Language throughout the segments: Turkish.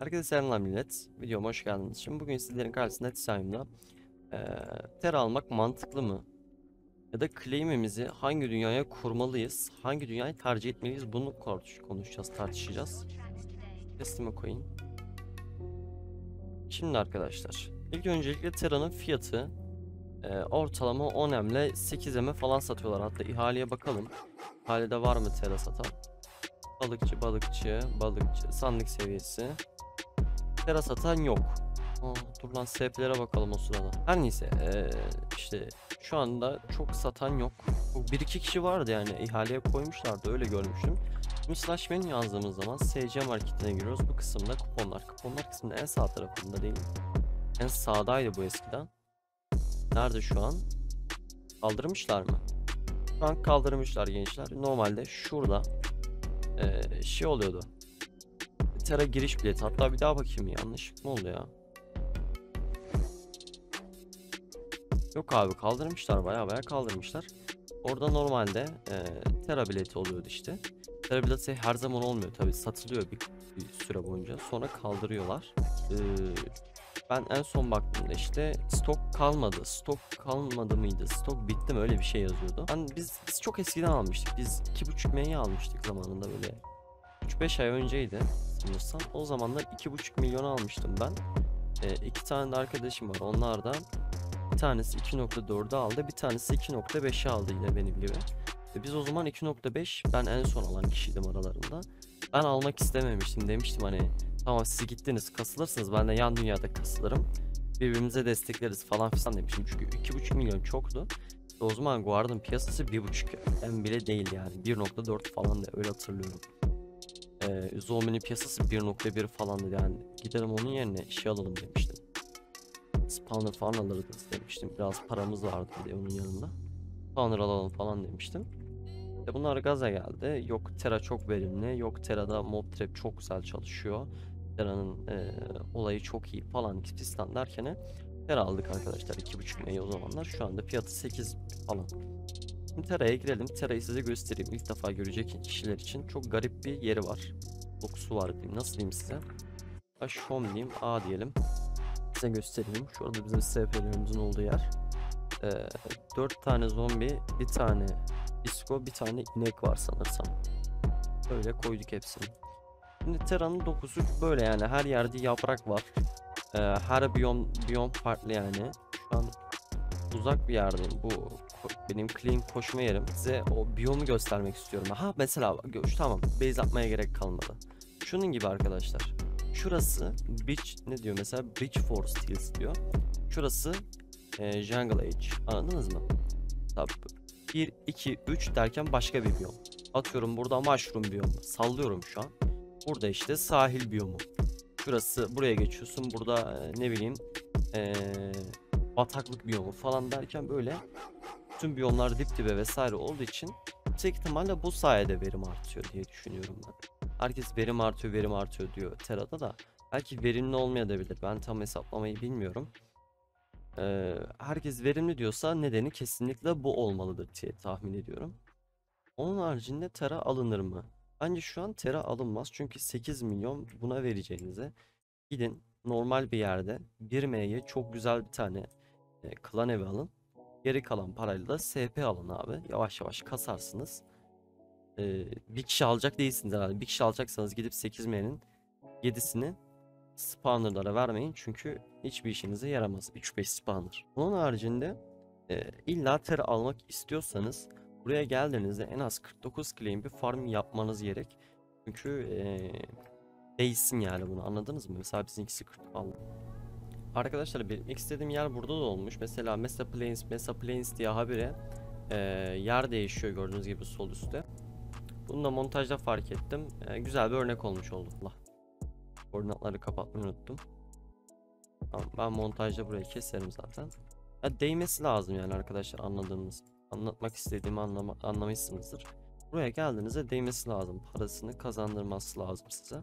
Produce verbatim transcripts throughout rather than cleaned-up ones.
Herkese selamlar millet. Videoma hoş geldiniz. Şimdi bugün sizlerin karşısında Tisan'da eee ter almak mantıklı mı? Ya da claim'imizi hangi dünyaya kurmalıyız? Hangi dünyayı tercih etmeliyiz? Bunu konuş konuşacağız, tartışacağız. Testime koyayım. Şimdi arkadaşlar, ilk öncelikle Terra'nın fiyatı eee, ortalama on emle sekiz eme falan satıyorlar. Hatta ihaleye bakalım. İhalede var mı Terra satan? Balıkçı, balıkçı, balıkçı, sandık seviyesi. Terra satan yok. Aa, dur lan S P'lere bakalım o sırada. Her neyse eee, işte şu anda çok satan yok. Bu bir iki kişi vardı yani ihaleye koymuşlardı, öyle görmüştüm. Şimdi slash menü yazdığımız zaman S C marketine giriyoruz. Bu kısımda kuponlar. Kuponlar kısmında en sağ tarafında değil. En sağdaydı bu eskiden. Nerede şu an? Kaldırmışlar mı? Şu an kaldırmışlar gençler. Normalde şurada eee, şey oluyordu. Terra giriş bileti. Hatta bir daha bakayım, yanlış mı oldu ya? Yok abi, kaldırmışlar, baya baya kaldırmışlar. Orada normalde e, Terra bileti oluyordu işte. Terra bileti her zaman olmuyor tabi, satılıyor bir, bir süre boyunca, sonra kaldırıyorlar. Ee, ben en son baktığımda işte stok kalmadı, stok kalmadı mıydı, stok bitti mi, öyle bir şey yazıyordu. Ben, biz, biz çok eskiden almıştık, biz iki buçuk M'yi almıştık zamanında, böyle üç beş ay önceydi sanırsam. O zamanlar iki buçuk milyon almıştım ben. E, iki tane de arkadaşım var, onlar da bir tanesi iki nokta dördü aldı, bir tanesi iki nokta beşi aldı yine benim gibi. Ve biz o zaman iki nokta beş, ben en son alan kişiydim aralarında. Ben almak istememiştim, demiştim hani tamam siz gittiniz kasılırsınız, ben de yan dünyada kasılırım. Birbirimize destekleriz falan filan demiştim. Çünkü iki buçuk milyon çoktu. O zaman Guard'ın piyasası bir buçuk M bile değil yani, bir nokta dört falan da öyle hatırlıyorum. Ee, Zombie'nin piyasası bir nokta bir falandı yani, gidelim onun yerine şey alalım demiştim. Spawner falan alırız demiştim. Biraz paramız vardı bir de onun yanında. Spawner alalım falan demiştim. E bunlar gaza geldi. Yok Terra çok verimli. Yok Terra'da mob trap çok güzel çalışıyor. Terra'nın e, olayı çok iyi falan fistan derken Terra aldık arkadaşlar. iki buçuk M'yi o zamanlar. Şu anda fiyatı sekiz falan. Şimdi Terra'ya girelim. Terra'yı size göstereyim. İlk defa görecek kişiler için çok garip bir yeri var. Dokusu var diyeyim. Nasıl diyeyim size? Baş home diyeyim. A diyelim. Size göstereyim. Şurada bizim S P'lerimizin olduğu yer. Ee, dört tane zombi, bir tane disco, bir tane inek var sanırsam. Böyle koyduk hepsini. Şimdi Terra'nın dokusu böyle yani, her yerde yaprak var. Ee, her biyom, biyom farklı yani. Şu an uzak bir yerdeyim. Bu benim clean koşma yerim. Size o biyomu göstermek istiyorum. Ha mesela şu tamam, base atmaya gerek kalmadı. Şunun gibi arkadaşlar. Şurası beach, ne diyor mesela, Bridge Forest Hills diyor. Şurası e, Jungle Age. Anladınız mı? Tabii bir, iki, üç derken başka bir biyom. Atıyorum burada mushroom biyomu. Sallıyorum şu an. Burada işte sahil biyomu. Şurası, buraya geçiyorsun. Burada e, ne bileyim e, bataklık biyomu falan derken böyle tüm biyomlar dip dibe vesaire olduğu için yüksek ihtimalle bu sayede verim artıyor diye düşünüyorum ben. Herkes verim artıyor, verim artıyor diyor Terra'da da. Belki verimli olmayabilir. Ben tam hesaplamayı bilmiyorum. Ee, herkes verimli diyorsa nedeni kesinlikle bu olmalıdır diye tahmin ediyorum. Onun haricinde Terra alınır mı? Bence şu an Terra alınmaz, çünkü sekiz milyon buna vereceğinize gidin normal bir yerde bir M'ye çok güzel bir tane e, klan evi alın. Geri kalan parayla da S P alın abi. Yavaş yavaş kasarsınız. Ee, bir kişi alacak değilsiniz herhalde. Bir kişi alacaksanız gidip sekiz M'nin yedisini spawnerlara vermeyin, çünkü hiçbir işinize yaramaz üç beş spawner. Onun haricinde e, illa Terra almak istiyorsanız buraya geldiğinizde en az kırk dokuz claim bir farm yapmanız gerek. Çünkü e, değsin yani, bunu anladınız mı? Mesela bizimkisi kırk aldı. Arkadaşlar benim istediğim yer burada da olmuş. Mesela Mesa Plains, Mesa Plains diye habire e, yer değişiyor gördüğünüz gibi sol üstte. Bunu da montajda fark ettim. E, güzel bir örnek olmuş oldu. Allah. Koordinatları kapatmayı unuttum. Tamam, ben montajda burayı keserim zaten. Ya değmesi lazım yani arkadaşlar, anladığınız. Anlatmak istediğimi anlama, anlamışsınızdır. Buraya geldiğinizde değmesi lazım. Parasını kazandırması lazım size.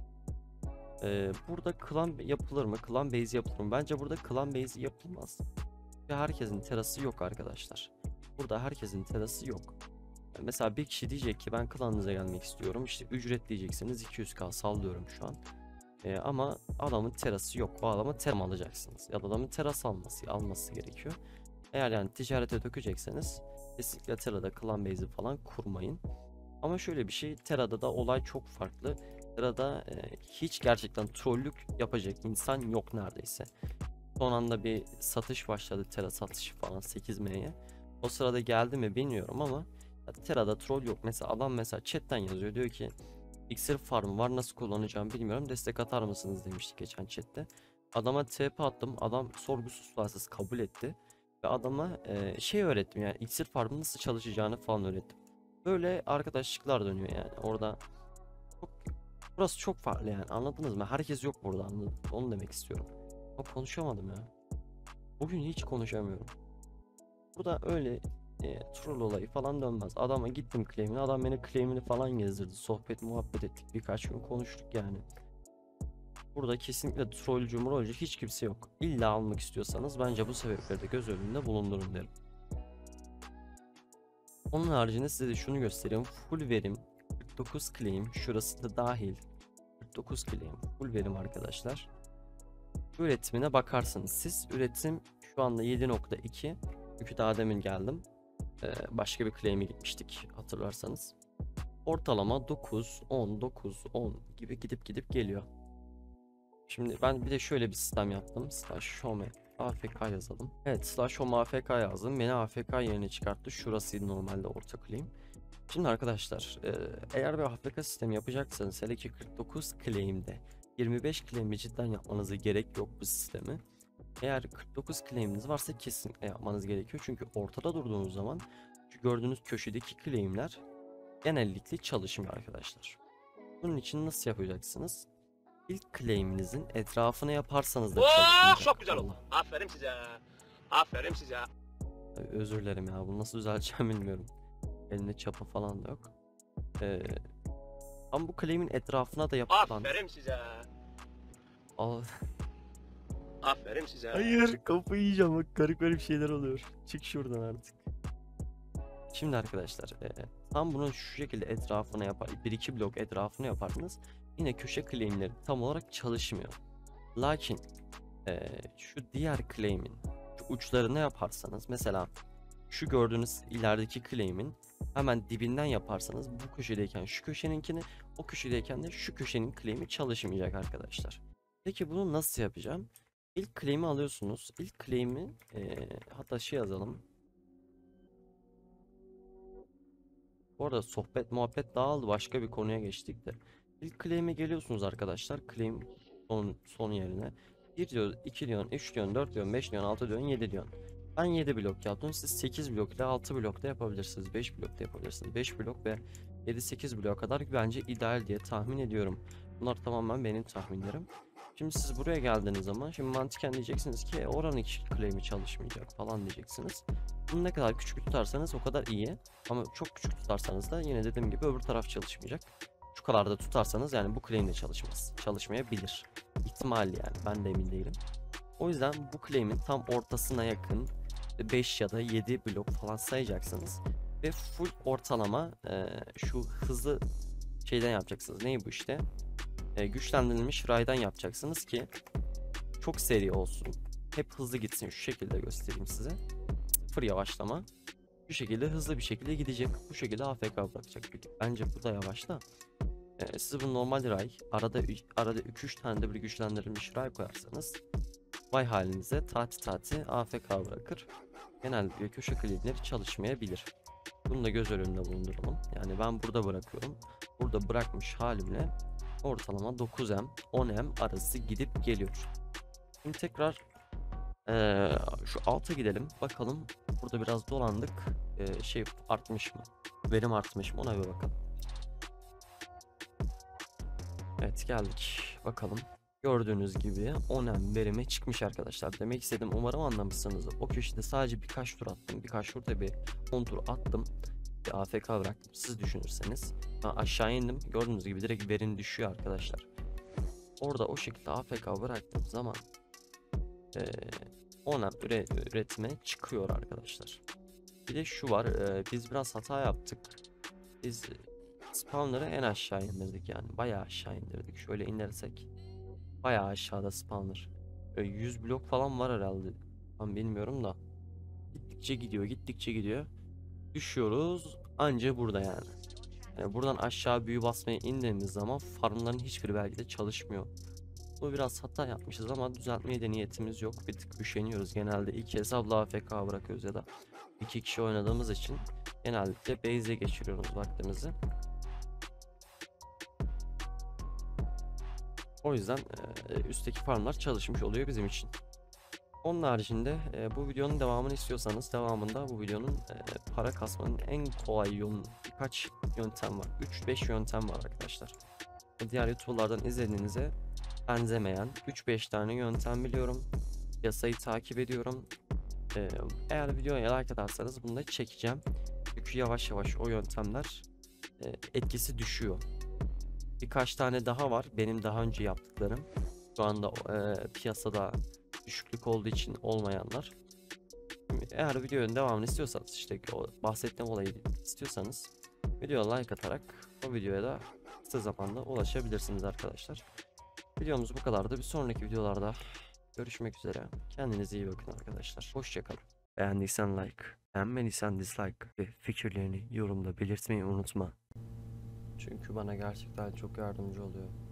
Ee, burada klan yapılır mı? Klan base yapılır mı? Bence burada klan base yapılmaz. Ve herkesin terası yok arkadaşlar. Burada herkesin terası yok. Yani mesela bir kişi diyecek ki ben klanınıza gelmek istiyorum. İşte ücret diyeceksiniz iki yüz K, sallıyorum şu an. E, ama adamın terası yok. O adama teram alacaksınız. Ya da adamın teras alması, alması gerekiyor. Eğer yani ticarete dökecekseniz kesinlikle Terra'da clan base'i falan kurmayın. Ama şöyle bir şey, Terra'da da olay çok farklı. Terra'da e, hiç gerçekten trollük yapacak insan yok neredeyse. Son anda bir satış başladı, Terra satışı falan sekiz M'ye. O sırada geldi mi bilmiyorum ama ya Terra'da troll yok. Mesela adam mesela chatten yazıyor, diyor ki iksir farmı var, nasıl kullanacağımı bilmiyorum, destek atar mısınız demiştik geçen chatte. Adama T P attım, adam sorgusuz sualsiz kabul etti. Ve adama e, şey öğrettim, yani iksir farmı nasıl çalışacağını falan öğrettim. Böyle arkadaşlıklar dönüyor yani orada. Çok, burası çok farklı yani, anladınız mı? Herkes yok burada, anladım. Onu demek istiyorum. Ama konuşamadım ya. Bugün hiç konuşamıyorum. Burada öyle e, troll olayı falan dönmez. Adama gittim claim'ine, adam beni claim'ini falan gezdirdi. Sohbet muhabbet ettik, birkaç gün konuştuk yani. Burada kesinlikle trollcü murolcu hiç kimse yok. İlla almak istiyorsanız bence bu sebepleri de göz önünde bulundurun derim. Onun haricinde size de şunu göstereyim. Full verim kırk dokuz claim, şurası da dahil kırk dokuz claim full verim arkadaşlar. Üretimine bakarsınız siz. Üretim şu anda yedi nokta iki. Çünkü daha demin geldim. Ee, başka bir claim'e gitmiştik hatırlarsanız. Ortalama dokuz, on, dokuz, on gibi gidip gidip geliyor. Şimdi ben bir de şöyle bir sistem yaptım. Slash home A F K yazalım. Evet, slash home A F K yazdım. Beni A F K yerine çıkarttı. Şurasıydı normalde orta claim. Şimdi arkadaşlar, e, eğer bir A F K sistemi yapacaksanız, hele ki kırk dokuz claim'de yirmi beş claim'i cidden yapmanıza gerek yok bu sistemi. Eğer kırk dokuz claim'iniz varsa kesinlikle yapmanız gerekiyor. Çünkü ortada durduğunuz zaman şu gördüğünüz köşedeki claim'ler genellikle çalışmıyor arkadaşlar. Bunun için nasıl yapacaksınız? İlk claim'inizin etrafını yaparsanız da Oh, çalışmayacak. çok güzel oldu. Allah. Aferin size. Aferin size. Tabii özür dilerim ya, bunu nasıl düzelteceğim bilmiyorum. Elimde çapa falan da yok. Ee, ama bu claim'in etrafına da yapılan... Aferin size. Al... Aferin size. Hayır, kafayı yiyeceğim, bak garip garip şeyler oluyor. Çık şuradan artık. Şimdi arkadaşlar, e, tam bunun şu şekilde etrafına yapar, bir iki blok etrafını yaparsınız. Yine köşe claim'leri tam olarak çalışmıyor. Lakin e, şu diğer claim'in şu uçlarını yaparsanız, mesela şu gördüğünüz ilerideki claim'in hemen dibinden yaparsanız, bu köşedeyken şu köşeninkini, o köşedeyken de şu köşenin claim'i çalışmayacak arkadaşlar. Peki bunu nasıl yapacağım? İlk claim'i alıyorsunuz. İlk claim'i e, hatta şey yazalım. Bu arada sohbet muhabbet dağıldı, başka bir konuya geçtik de. İlk claim'e geliyorsunuz arkadaşlar. Claim son, son yerine. bir diyor, iki diyorsun, üç diyorsun, dört diyorsun, beş diyorsun, altı diyorsun, yedi diyorsun. Ben yedi blok yaptım. Siz sekiz blok ile altı blok da yapabilirsiniz. beş blok da yapabilirsiniz. beş blok ve yedi sekiz bloğa kadar bence ideal diye tahmin ediyorum. Bunlar tamamen benim tahminlerim. Şimdi siz buraya geldiğiniz zaman, şimdi mantıken diyeceksiniz ki "E, oranın claim'i çalışmayacak" falan diyeceksiniz. Bunu ne kadar küçük tutarsanız o kadar iyi. Ama çok küçük tutarsanız da yine dediğim gibi öbür taraf çalışmayacak. Şu kadar da tutarsanız yani bu claim de çalışmaz. Çalışmayabilir. İhtimal yani, ben de emin değilim. O yüzden bu claim'in tam ortasına yakın beş ya da yedi blok falan sayacaksınız. Ve full ortalama e, şu hızlı şeyden yapacaksınız. Neyi bu işte? E, güçlendirilmiş raydan yapacaksınız ki çok seri olsun. Hep hızlı gitsin, şu şekilde göstereyim size. Sıfır yavaşlama. Bu şekilde hızlı bir şekilde gidecek. Bu şekilde A F K bırakacak. Peki, bence bu da yavaşla. Ee, siz bu normal ray arada arada iki üç tane de bir güçlendirilmiş ray koyarsanız vay halinize, tati tati A F K bırakır. Genellikle köşe claim'leri çalışmayabilir. Bunu da göz önünde bulunduralım. Yani ben burada bırakıyorum. Burada bırakmış halimle ortalama dokuz M on M arası gidip geliyor. Şimdi tekrar ee, şu alta gidelim. Bakalım burada biraz dolandık. Ee, şey artmış mı? Verim artmış mı? Ona bir bakalım. Evet, geldik. Bakalım. Gördüğünüz gibi on M verime çıkmış arkadaşlar. Demek istedim, umarım anlamışsınızdır. O köşede sadece birkaç tur attım. Birkaç turda bir on tur attım. Bir A F K bıraktım. Siz düşünürseniz. Ben aşağı indim. Gördüğünüz gibi direkt verim düşüyor arkadaşlar. Orada o şekilde A F K bıraktığım zaman ee, on M üre üretime çıkıyor arkadaşlar. Bir de şu var. E, biz biraz hata yaptık. Biz spawner'ı en aşağı indirdik yani. Bayağı aşağı indirdik. Şöyle indirsek. Bayağı aşağıda spawner. Böyle yüz blok falan var herhalde. Ben bilmiyorum da. Gittikçe gidiyor, gittikçe gidiyor. Düşüyoruz anca burada yani. Yani buradan aşağı büyü basmaya indiğimiz zaman farmların hiçbiri belki de çalışmıyor. Bu biraz hata yapmışız ama düzeltmeye de niyetimiz yok. Bir tık üşeniyoruz. Genelde ilk hesapla A F K bırakıyoruz ya da iki kişi oynadığımız için genellikle base'e geçiriyoruz vaktimizi. O yüzden e, üstteki farmlar çalışmış oluyor bizim için. Onun haricinde e, bu videonun devamını istiyorsanız devamında bu videonun e, para kasmanın en kolay yolun birkaç yöntem var. üç beş yöntem var arkadaşlar. Diğer YouTuber'lardan izlediğinize benzemeyen üç beş tane yöntem biliyorum. Yasayı takip ediyorum. E, eğer videoya like atarsanız bunu da çekeceğim. Çünkü yavaş yavaş o yöntemler e, etkisi düşüyor. Birkaç tane daha var benim daha önce yaptıklarım. Şu anda e, piyasada düşüklük olduğu için olmayanlar. Eğer videonun devamını istiyorsanız işte o bahsettiğim olayı istiyorsanız videoya like atarak o videoya da kısa zamanda ulaşabilirsiniz arkadaşlar. Videomuz bu kadardı. Bir sonraki videolarda görüşmek üzere. Kendinize iyi bakın arkadaşlar. Hoşça kalın. Beğendiysen like, beğenmediysen dislike ve fikirlerini yorumda belirtmeyi unutma. Çünkü bana gerçekten çok yardımcı oluyor.